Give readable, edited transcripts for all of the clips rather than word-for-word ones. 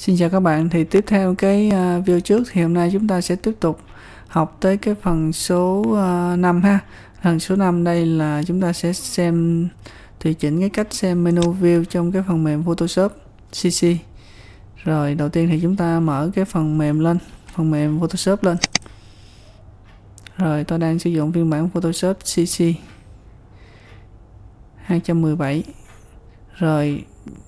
Xin chào các bạn, thì tiếp theo cái video trước thì hôm nay chúng ta sẽ tiếp tục học tới cái phần số 5 ha. Phần số 5 đây là chúng ta sẽ xem tùy chỉnh cái cách xem menu view trong cái phần mềm Photoshop CC. Rồi đầu tiên thì chúng ta mở cái phần mềm lên, phần mềm Photoshop lên. Rồi tôi đang sử dụng phiên bản Photoshop CC 217. Rồi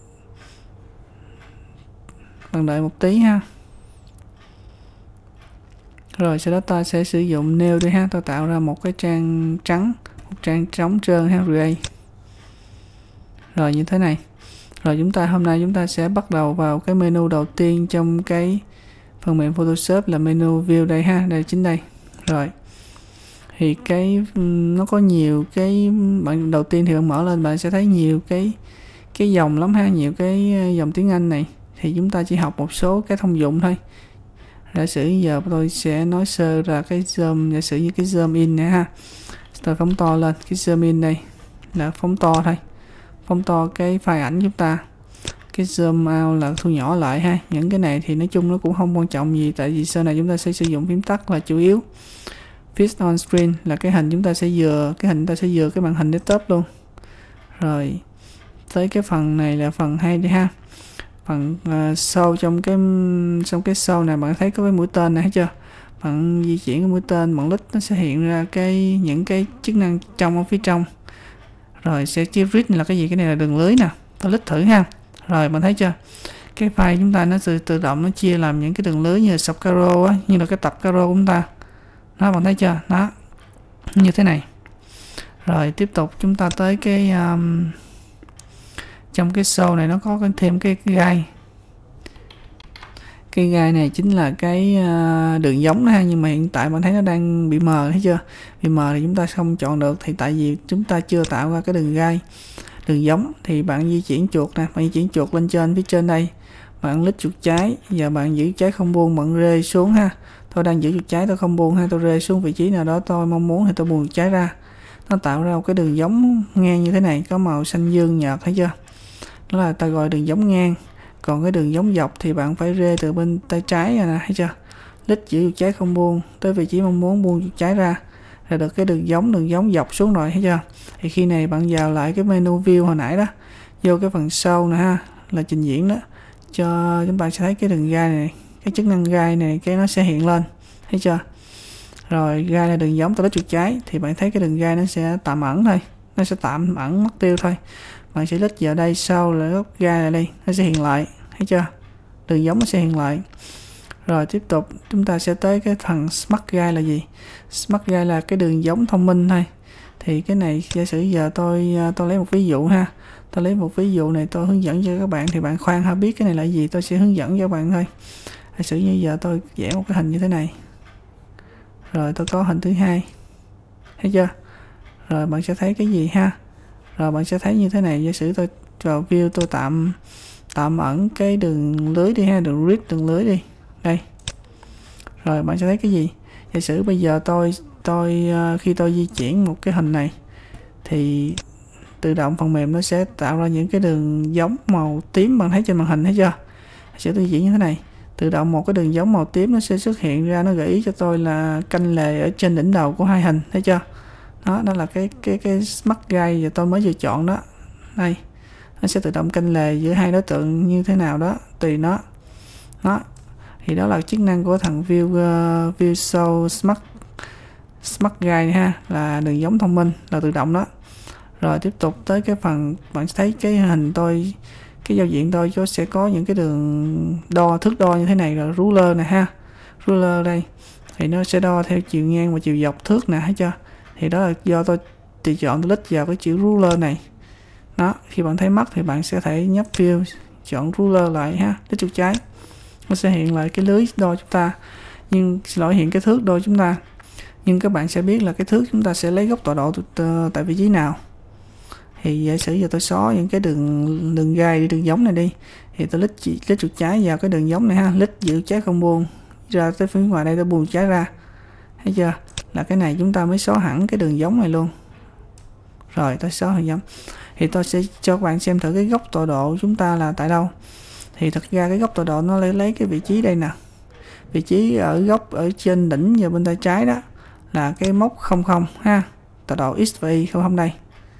bạn đợi một tí ha. Rồi sau đó ta sẽ sử dụng New đi ha, tôi tạo ra một cái trang trắng, một trang trống trơn ha, Create. Rồi như thế này. Rồi hôm nay chúng ta sẽ bắt đầu vào cái menu đầu tiên trong cái phần mềm Photoshop là menu view đây ha, đây chính đây. Rồi thì nó có nhiều cái, bạn đầu tiên thì bạn mở lên bạn sẽ thấy nhiều cái dòng lắm ha, nhiều cái dòng tiếng Anh này. Thì chúng ta chỉ học một số cái thông dụng thôi. Giả sử giờ tôi sẽ nói sơ ra cái zoom, giả sử như cái zoom in nè ha, tôi phóng to lên, cái zoom in đây là phóng to thôi, phóng to cái file ảnh chúng ta. Cái zoom out là thu nhỏ lại ha. Những cái này thì nói chung nó cũng không quan trọng gì, tại vì sau này chúng ta sẽ sử dụng phím tắt là chủ yếu. Fit on screen là cái hình chúng ta sẽ vừa cái màn hình desktop luôn. Rồi tới cái phần này là phần 2 đi ha. Phần show trong cái show này bạn thấy có cái mũi tên này thấy chưa? Bạn di chuyển cái mũi tên, bạn click nó sẽ hiện ra những cái chức năng trong ở phía trong. Rồi sẽ chia grid là cái gì? Cái này là đường lưới nè. Tôi click thử ha. Rồi bạn thấy chưa? Cái file chúng ta nó tự động nó chia làm những cái đường lưới như là sọc caro á, như là cái tập caro của chúng ta. Đó, bạn thấy chưa? Đó. Như thế này. Rồi tiếp tục chúng ta tới cái trong cái show này nó có thêm cái gai. Cái gai này chính là cái đường giống đó ha, nhưng mà hiện tại bạn thấy nó đang bị mờ, thấy chưa? Bị mờ thì chúng ta không chọn được, thì tại vì chúng ta chưa tạo ra cái đường gai, đường giống. Thì bạn di chuyển chuột nè, bạn di chuyển chuột lên trên, phía trên đây bạn click chuột trái, giờ bạn giữ trái không buông, bạn rê xuống ha. Tôi đang giữ chuột trái tôi không buông ha, tôi rê xuống vị trí nào đó tôi mong muốn thì tôi buông chuột trái ra. Nó tạo ra một cái đường giống ngang như thế này, có màu xanh dương nhạt, thấy chưa? Đó là ta gọi đường giống ngang. Còn cái đường giống dọc thì bạn phải rê từ bên tay trái nè, thấy chưa? Click giữ chuột trái không buông tới vị trí mong muốn, buông chuột trái ra là được cái đường giống dọc xuống rồi, thấy chưa? Thì khi này bạn vào lại cái menu view hồi nãy đó, vô cái phần show nè ha, là trình diễn đó, cho chúng ta sẽ thấy cái đường gai này, cái chức năng gai này cái nó sẽ hiện lên, thấy chưa? Rồi gai là đường giống, tôi click chuột trái thì bạn thấy cái đường gai nó sẽ tạm ẩn thôi, nó sẽ tạm ẩn mất tiêu thôi. Bạn sẽ click vào đây sau là góc gai này đây, nó sẽ hiện lại, thấy chưa? Đường giống nó sẽ hiện lại. Rồi tiếp tục chúng ta sẽ tới cái phần Smart Guide là gì? Smart Guide là cái đường giống thông minh thôi. Thì cái này giả sử giờ tôi lấy một ví dụ ha. Tôi lấy một ví dụ này tôi hướng dẫn cho các bạn, thì bạn khoan ha, biết cái này là gì tôi sẽ hướng dẫn cho bạn thôi. Giả sử như giờ tôi vẽ một cái hình như thế này. Rồi tôi có hình thứ hai. Thấy chưa? Rồi bạn sẽ thấy cái gì ha? Rồi bạn sẽ thấy như thế này, giả sử tôi vào view tôi tạm ẩn cái đường lưới đi ha, đường grid, đường lưới đi. Đây. Rồi bạn sẽ thấy cái gì? Giả sử bây giờ khi tôi di chuyển một cái hình này thì tự động phần mềm nó sẽ tạo ra những cái đường giống màu tím, bạn thấy trên màn hình, thấy chưa? Giả sử tôi di chuyển như thế này, tự động một cái đường giống màu tím nó sẽ xuất hiện ra, nó gợi ý cho tôi là canh lề ở trên đỉnh đầu của hai hình, thấy chưa? Đó là cái Smart Guide giờ tôi mới vừa chọn đó. Đây, nó sẽ tự động canh lề giữa hai đối tượng như thế nào đó, tùy nó. Đó, thì đó là chức năng của thằng view show Smart Guide ha, là đường giống thông minh, là tự động đó. Rồi tiếp tục tới cái phần bạn thấy cái hình tôi, cái giao diện tôi sẽ có những cái đường thước đo như thế này, là ruler này ha. Ruler đây thì nó sẽ đo theo chiều ngang và chiều dọc thước nè, thấy chưa? Thì đó là do tôi chọn tôi click vào cái chữ ruler này. Đó, khi bạn thấy mắt thì bạn sẽ thể nhấp view, chọn ruler lại ha, click chuột trái. Nó sẽ hiện lại cái lưới đo chúng ta, nhưng xin lỗi, hiện cái thước đo chúng ta. Nhưng các bạn sẽ biết là cái thước chúng ta sẽ lấy góc tọa độ tại vị trí nào. Thì giả sử giờ tôi xóa những cái đường gai đi, đường giống này đi, thì tôi click chuột trái vào cái đường giống này ha, click giữ trái không buông ra tới phía ngoài đây, tôi buông trái ra, thấy chưa? Là cái này chúng ta mới xóa hẳn cái đường giống này luôn. Rồi tôi xóa đường giống thì tôi sẽ cho các bạn xem thử cái góc tọa độ chúng ta là tại đâu. thì thật ra cái góc tọa độ nó lấy cái vị trí đây nè, vị trí ở góc ở trên đỉnh và bên tay trái đó là cái mốc 00 ha, tọa độ x và y 00 đây.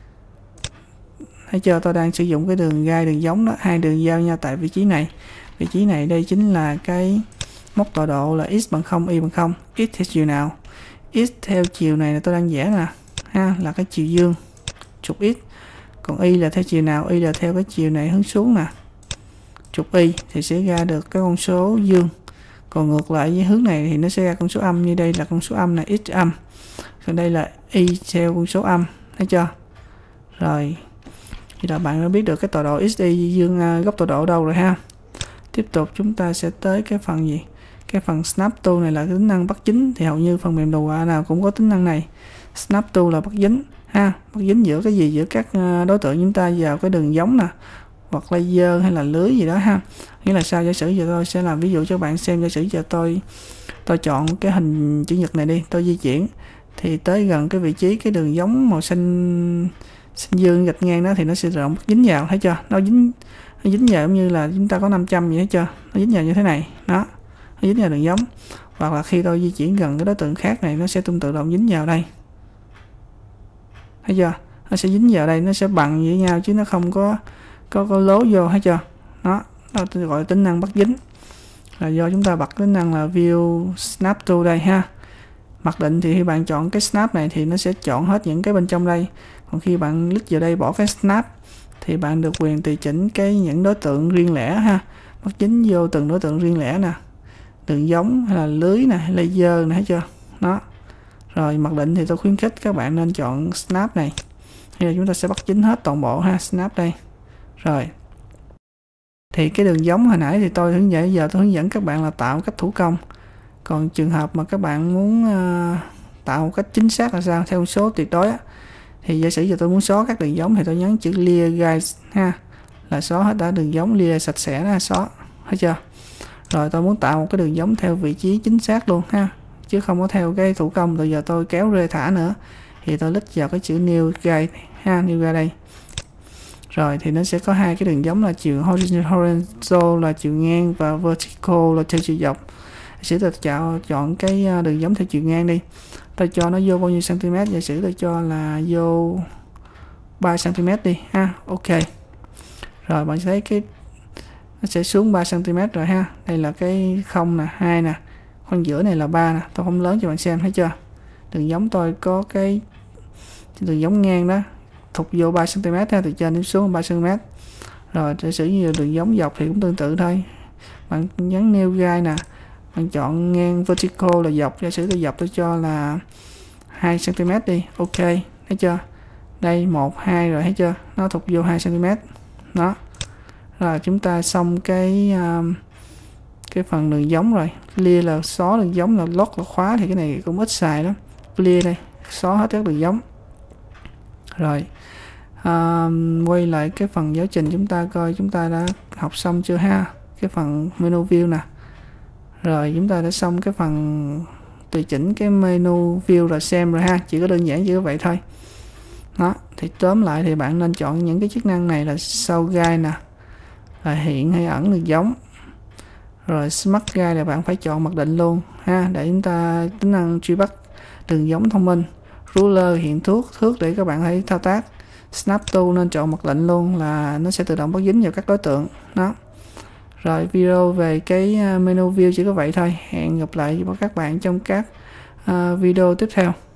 Thấy chưa, tôi đang sử dụng cái đường gai đường giống đó, hai đường giao nhau tại vị trí này. Vị trí này đây chính là cái mốc tọa độ là x bằng 0, y bằng 0. X theo chiều nào? X theo chiều này là tôi đang vẽ nè ha, là cái chiều dương trục x. Còn y là theo chiều nào? Y là theo cái chiều này hướng xuống nè, trục y thì sẽ ra được cái con số dương. Còn ngược lại với hướng này thì nó sẽ ra con số âm, như đây là con số âm này, x âm. Còn đây là y theo con số âm, thấy chưa? Rồi thì là bạn đã biết được cái tọa độ x, y dương góc tọa độ đâu rồi ha. Tiếp tục chúng ta sẽ tới cái phần gì? Cái phần snap tool này là tính năng bắt dính, thì hầu như phần mềm đồ họa nào cũng có tính năng này. Snap tool là bắt dính ha, bắt dính giữa cái gì? Giữa các đối tượng chúng ta vào cái đường giống nè, hoặc laser hay là lưới gì đó ha. Nghĩa là sao? Giả sử giờ tôi sẽ làm ví dụ cho bạn xem. Giả sử giờ tôi chọn cái hình chữ nhật này đi, tôi di chuyển thì tới gần cái vị trí cái đường giống màu xanh dương gạch ngang đó thì nó sẽ tự động dính vào, thấy chưa? Nó dính vào giống như là chúng ta có 500 vậy, thấy chưa? Nó dính vào như thế này đó, nó dính vào đường giống. Hoặc là khi tôi di chuyển gần cái đối tượng khác này, nó sẽ tự động dính vào đây, thấy chưa? Nó sẽ dính vào đây, nó sẽ bằng với nhau chứ nó không có lố vô, thấy chưa? Đó tôi gọi là tính năng bắt dính, là do chúng ta bật tính năng là view snap tool đây ha. Mặc định thì khi bạn chọn cái snap này thì nó sẽ chọn hết những cái bên trong đây. Còn khi bạn click vào đây bỏ cái snap thì bạn được quyền tùy chỉnh những đối tượng riêng lẻ ha, bắt dính vô từng đối tượng riêng lẻ nè, đường giống hay là lưới nè, laser nè, thấy chưa? Đó. Rồi mặc định thì tôi khuyến khích các bạn nên chọn snap này, thì chúng ta sẽ bắt dính hết toàn bộ ha, snap đây. Rồi thì cái đường giống hồi nãy thì tôi hướng dẫn, giờ tôi hướng dẫn các bạn là tạo cách thủ công. Còn trường hợp mà các bạn muốn tạo một cách chính xác là sao, theo số tuyệt đối á, thì giả sử giờ tôi muốn xóa các đường giống thì tôi nhấn chữ clear guys ha, là xóa hết đã đường giống, clear sạch sẽ ra, xóa, thấy chưa? Rồi tôi muốn tạo một cái đường giống theo vị trí chính xác luôn ha, chứ không có theo cái thủ công. Rồi giờ tôi kéo rê thả nữa thì tôi click vào cái chữ new guide ha, new guide đây. Rồi thì nó sẽ có hai cái đường giống là chiều horizontal là chiều ngang và vertical là theo chiều dọc. Sử tôi chọn cái đường giống theo chiều ngang đi, tôi cho nó vô bao nhiêu cm, giả sử tôi cho là vô 3 cm đi ha. Ok, rồi bạn sẽ thấy cái nó sẽ xuống 3 cm rồi ha. Đây là cái 0 nè, 2 nè, khoảng giữa này là 3 nè. Tôi không lớn cho bạn xem, thấy chưa? Đường giống tôi có cái đường giống ngang đó thụt vô 3 cm ha, từ trên đến xuống 3 cm. Rồi giả sử như đường giống dọc thì cũng tương tự thôi, bạn nhấn new guide nè, bạn chọn ngang vertical là dọc, giả sử tôi dọc tôi cho là 2 cm đi. Ok, thấy chưa? Đây 1, 2 rồi, thấy chưa? Nó thụt vô 2 cm đó. Rồi chúng ta xong cái phần đường giống rồi. Clear là xóa đường giống, là lock là khóa, thì cái này cũng ít xài lắm. Clear đây, xóa hết các đường giống. Rồi quay lại cái phần giáo trình chúng ta coi chúng ta đã học xong chưa ha. Cái phần menu view nè. Rồi chúng ta đã xong cái phần tùy chỉnh cái menu view rồi xem rồi ha, chỉ có đơn giản chỉ có vậy thôi. Đó, thì tóm lại thì bạn nên chọn những cái chức năng này là show guide nè, là hiện hay ẩn đường giống. Rồi smart guide là bạn phải chọn mặc định luôn ha, để chúng ta tính năng truy bắt đường giống thông minh. Ruler hiện thước để các bạn thấy thao tác. Snap tool nên chọn mặc định luôn, là nó sẽ tự động bắt dính vào các đối tượng đó. Rồi video về cái menu view chỉ có vậy thôi. Hẹn gặp lại với các bạn trong các video tiếp theo.